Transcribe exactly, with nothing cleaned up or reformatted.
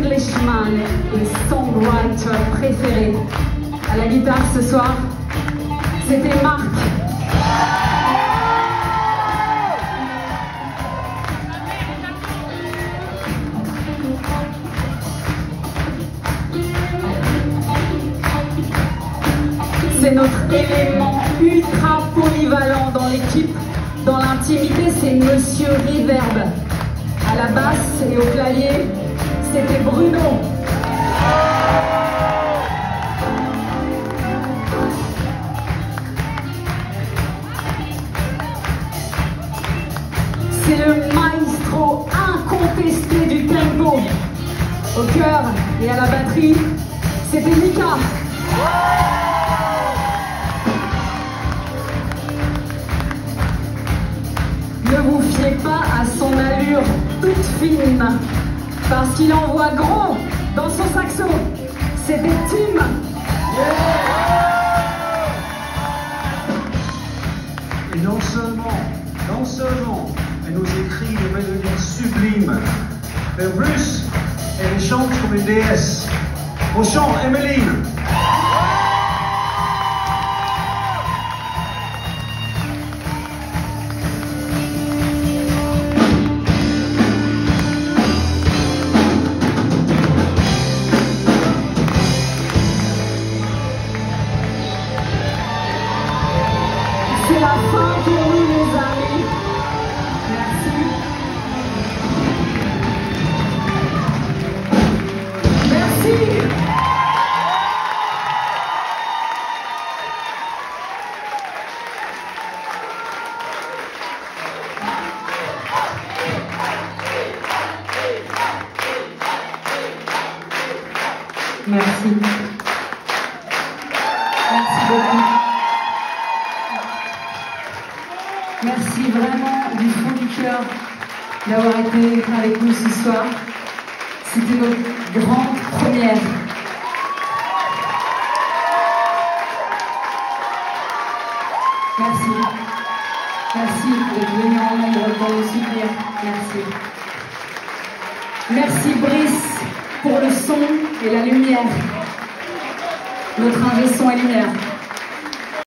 Englishman et songwriter préféré. À la guitare ce soir, c'était Marc. C'est notre élément ultra polyvalent dans l'équipe. Dans l'intimité, c'est Monsieur Reverb. À la basse et au clavier, c'était Bruno. C'est le maestro incontesté du tempo. Au cœur et à la batterie, c'était Mika. Ne vous fiez pas à son allure toute fine, parce qu'il envoie gros dans son saxo. C'était Tim. Et non seulement, non seulement, elle nous écrit des mélodies sublimes, mais en plus, elle chante comme une déesse. Au chant, Emeline. C'est la fin pour nous, les amis. Merci. Merci. Merci. Merci beaucoup. Merci vraiment du fond du cœur d'avoir été avec nous ce soir. C'était notre grande première. Merci. Merci d'être venu en nombre pour nous soutenir. Merci. Merci Brice pour le son et la lumière. Notre ingé son et lumière.